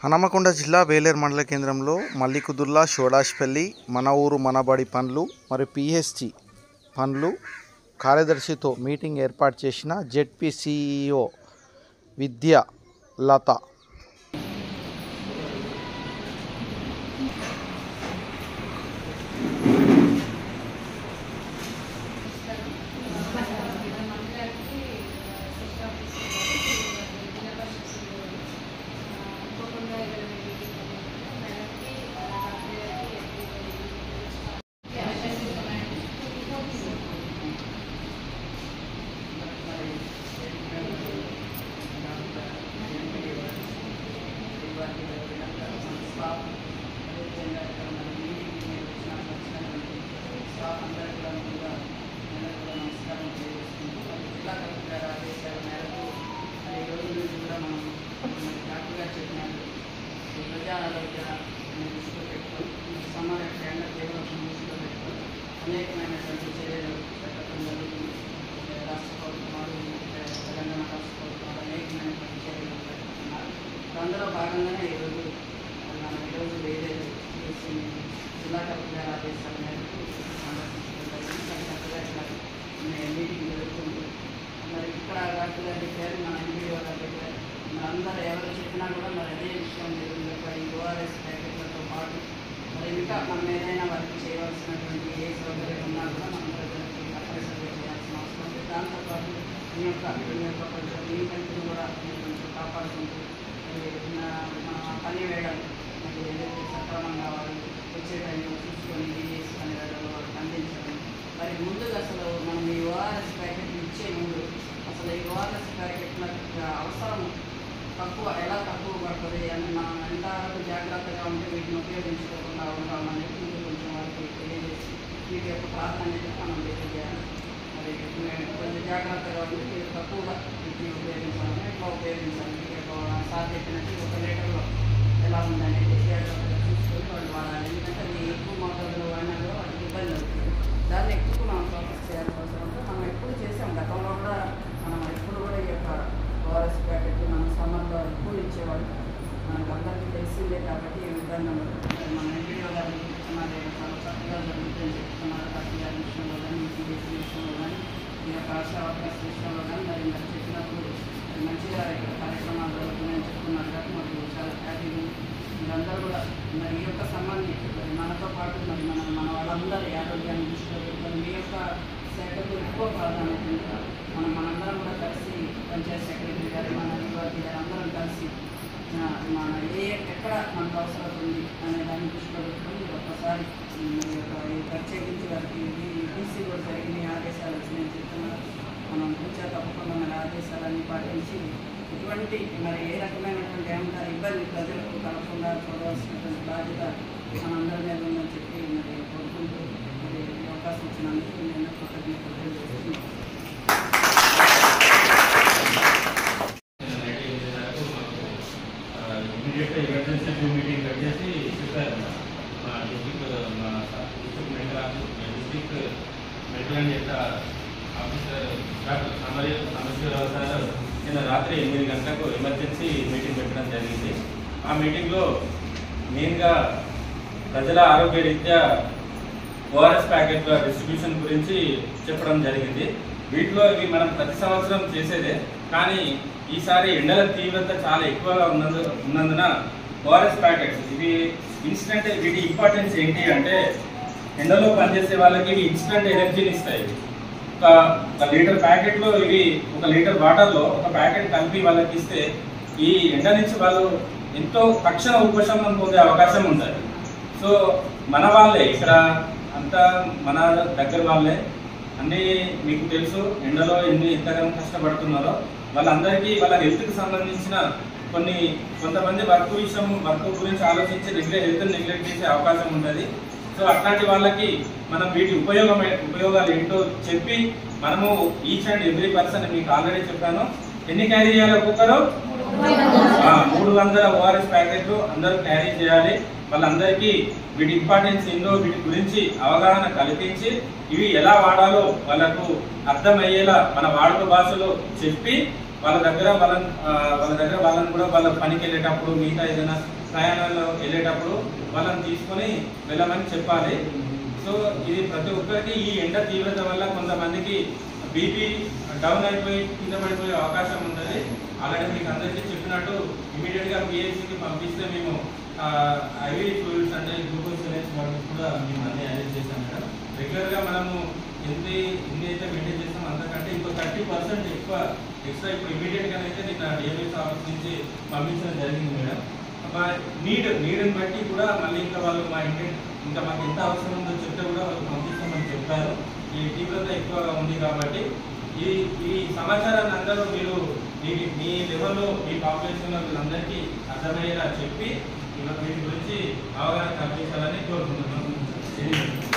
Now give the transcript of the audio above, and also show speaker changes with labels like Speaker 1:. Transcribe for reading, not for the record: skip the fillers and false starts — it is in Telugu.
Speaker 1: హనుమకొండ జిల్లా వేలేరు మండల కేంద్రంలో మల్లికుదుర్ల షోడాష్పల్లి మన ఊరు మనబడి పనులు మరియు పిహెచ్సి పనులు కార్యదర్శితో మీటింగ్ ఏర్పాటు చేసిన జెడ్పీ సిఇఓ విద్యా లత.
Speaker 2: అనేకమైనటువంటి చర్యలు పెట్టడం జరుగుతుంది. రాష్ట్ర ప్రభుత్వాలు, తెలంగాణ రాష్ట్ర ప్రభుత్వాలు అనేకమైనటువంటి చర్యలు పెట్టుకున్నారు. అందులో భాగంగానే ఈరోజు వేరేది జిల్లా కలెక్టర్ గారి ఆదేశాల మేరకు మీటింగ్ జరుగుతుంది. మరి ఇక్కడ కలెక్టర్ గారి చెప్పారు, మన ఎంపీడీఓ గారు చెప్పారు, మరి అందరూ ఎవరు చెప్పినా కూడా మరి అదే విషయం జరిగింది. ఈ ఓఆర్ఎస్ ప్యాకెట్లతో పాటు మరి ఇంకా మనం ఏదైనా వర్క్ చేయవలసినటువంటి ఏ సౌకర్యం ఉన్నా కూడా మనం ప్రజలకి తప్పనిసరిగా చేయాల్సిన అవసరం ఉంది. దాంతోపాటు మీ యొక్క కొంచెం నీకంటిని కూడా కొంచెం కాపాడుకుంటూ మన పని వేయడం మరి ఏదైతే సక్రమంగా వాళ్ళు వచ్చే టైంలో చూసుకొని చేసి పని వేయడంలో వాళ్ళకి అందించడం. మరి ముందుగా అసలు మనం ఈ ఓఆర్ఎస్ ప్యాకెట్లు ఇచ్చే ముందు అసలు ఈ ఓఆర్ఎస్ ప్యాకెట్ల అవసరం ఎలా తక్కువ పడుతుంది అని మనం ఎంతవరకు జాగ్రత్తగా ఉంటే వీటిని ఉపయోగించుకోకుండా ఉంటాం అనేది కొంచెం వారికి తెలియజేసి వీటి యొక్క ప్రాధాన్యత మనం తెలియజేయాలి. మరి కొంచెం జాగ్రత్తగా ఉంటే మీరు తక్కువగా వీటిని ఉపయోగించాలని ఎట్లా ఉపయోగించాలి, వీటి యొక్క సార్ చెప్పినట్టు 1 లీటర్లో ఎలా ఉందనేది జాగ్రత్తగా చూసుకొని వాళ్ళు వాడాలి. ఎందుకంటే అది ఎక్కువ మోతాదులో వాడినా కూడా వాటికి ఇబ్బంది అవుతుంది. దాన్ని ఎక్కువ మనం ఫోకస్ చేయాల్సిన అవసరం ఉంటే మనం ఎప్పుడు చేసాం. గతంలో కూడా మనం ఎప్పుడు కూడా ఈ యొక్క ఓఆర్ఎస్ ప్యాకెట్ మనం సమ్మర్లో ఎక్కువ ఇచ్చేవాళ్ళు మనకు అందరికీ తెలిసిందే కాబట్టి ఇబ్బంది ఉండదు. మన ఎంపీడీఓ గారు చెప్తున్నారు, చాలా చక్కగా జరుగుతుందని చెప్తున్నారు. పార్టీ గారి విషయంలో కానీ, సిబిఎస్సీ విషయంలో కానీ, ఈ యొక్క ఆశా వర్కర్స్ విషయంలో కానీ మరి చెప్పినప్పుడు మంచిగా ఇక్కడ కార్యక్రమాలు జరుగుతున్నాయని చెప్తున్నారు కాబట్టి మాకు చాలా హ్యాపీగా ఉంది. మీరందరూ కూడా మరి ఈ యొక్క సంబంధి మనతో పాటు మరి మన వాళ్ళందరూ ఆరోగ్యాన్ని దృష్టిలో పెట్టుకొని మీ యొక్క శాఖకు ఎక్కువ ప్రాధాన్యత ఉంది. మనందరం కూడా కలిసి పంచాయతీ సెక్రటరీ గారు, మన యువతి గారు అందరం కలిసి మన ఎక్కడ మనకు అవసరం ఉంది అనే దాన్ని దృష్టిలో పెట్టుకొని ఒక్కసారి ప్రత్యేకించి వారికి ఈసీ కూడా జరిగిన ఆదేశాలు వచ్చినాయని చెప్తున్నారు. మనం కూర్చో తప్పకుండా మన ఆదేశాలన్నీ పాటించి ఇటువంటి మరి ఏ రకమైనటువంటి ఏమంటారు ఇబ్బంది ప్రజలకు కలగకుండా చూడవలసినటువంటి బాధ్యత మనందరి మీద ఉందని చెప్పి మరి కోరుకుంటూ మరి అవకాశం ఇచ్చినందుకు నేను కృతజ్ఞతలు తెలియజేస్తున్నాను.
Speaker 3: ఎమర్జెన్సీ మీటింగ్ కట్ చేసి చెప్పారు. మా డిస్ట్రిక్ట్ మెడికల్ యొక్క ఆఫీసర్ డాక్టర్ సమశ్వరరావు సార్ నిన్న రాత్రి 8 గంటలకు ఎమర్జెన్సీ మీటింగ్ పెట్టడం జరిగింది. ఆ మీటింగ్లో మెయిన్గా ప్రజల ఆరోగ్య రీత్యా ఓఆర్ఎస్ ప్యాకెట్ల డిస్ట్రిబ్యూషన్ గురించి చెప్పడం జరిగింది. వీటిలో ఇవి మనం ప్రతి సంవత్సరం చేసేదే, కానీ ఈసారి ఎండల తీవ్రత చాలా ఎక్కువగా ఉన్నందున ఓఆర్ఎస్ ప్యాకెట్స్ ఇవి ఇన్స్టెంట్, వీటి ఇంపార్టెన్స్ ఏంటి అంటే ఎండలో పనిచేసే వాళ్ళకి ఇవి ఇన్స్టెంట్ ఎనర్జీని ఇస్తాయి. ఒక లీటర్ ప్యాకెట్లో ఇవి 1 లీటర్ వాటర్లో ఒక ప్యాకెట్ కలిపి వాళ్ళకి ఇస్తే ఈ ఎండ నుంచి వాళ్ళు ఎంతో తక్షణ ఉపశమనం పొందే అవకాశం ఉంటుంది. సో మన వాళ్ళే ఇక్కడ అంతా మన దగ్గర వాళ్ళే అన్నీ మీకు తెలుసు, ఎండలో ఎంతగానో కష్టపడుతున్నారో వాళ్ళందరికీ వాళ్ళ హెల్త్కి సంబంధించిన కొంతమంది వర్క్ గురించి ఆలోచించి హెల్త్ని నెగ్లెక్ట్ చేసే అవకాశం ఉంటుంది. సో అట్లాంటి వాళ్ళకి మనం వీటి ఉపయోగాలు ఏంటో చెప్పి మనము ఈచ్ అండ్ ఎవ్రీ పర్సన్ మీకు ఆల్రెడీ చెప్పాను. ఎన్ని క్యారీ చేయాలి ఒక్కొక్కరు? 300 ఓఆర్ఎస్ ప్యాకెట్లు అందరూ క్యారీ చేయాలి. వాళ్ళందరికీ వీటి ఇంపార్టెన్స్ ఏందో వీటి గురించి అవగాహన కల్పించి ఇవి ఎలా వాడాలో వాళ్ళకు అర్థమయ్యేలా మన వాడుక భాషలో చెప్పి వాళ్ళ దగ్గర వాళ్ళని కూడా వాళ్ళ పనికి వెళ్ళేటప్పుడు మిగతా ఏదైనా ప్రయాణాల్లో వెళ్ళేటప్పుడు వాళ్ళని తీసుకొని వెళ్ళమని చెప్పాలి. సో ఇది ప్రతి ఒక్కరికి ఈ ఎండ తీవ్రత వల్ల కొంతమందికి బీపీ డౌన్ అయిపోయి కింద పడిపోయే అవకాశం ఉంటుంది. ఆల్రెడీ మీకు అందరికీ చెప్పినట్టు ఇమీడియట్గా పిహెచ్సికి పంపిస్తే మేము ఐవీ ఫ్లూయిడ్స్ అంటే గ్లూకోజ్ సిలిండర్స్ వాటికి కూడా మేము అన్నీ అరేంజ్ చేస్తాం మేడం. రెగ్యులర్గా మనము ఎన్ని అయితే మెయింటైన్ చేస్తాం అంతకంటే ఇంకో 30% ఎక్స్ట్రా ఇప్పుడు ఇమీడియట్గా అయితే నిన్న డిఎంఎస్ ఆఫీస్ నుంచి పంపించడం జరిగింది మేడం. మా నీడ్ని బట్టి కూడా మళ్ళీ ఇంకా వాళ్ళు మా ఇంకా మాకు ఎంత అవసరం ఉందో చెప్తే కూడా వాళ్ళు పంపిస్తామని చెప్పారు. ఈ తీవ్రత ఎక్కువగా ఉంది కాబట్టి ఈ సమాచారాన్ని అందరూ మీరు మీ లెవెల్లో మీ పాపులేషన్లో వీళ్ళందరికీ అర్థమయ్యేలా చెప్పి వీటి గురించి అవగాహన కల్పించాలని కోరుకుంటున్నాం.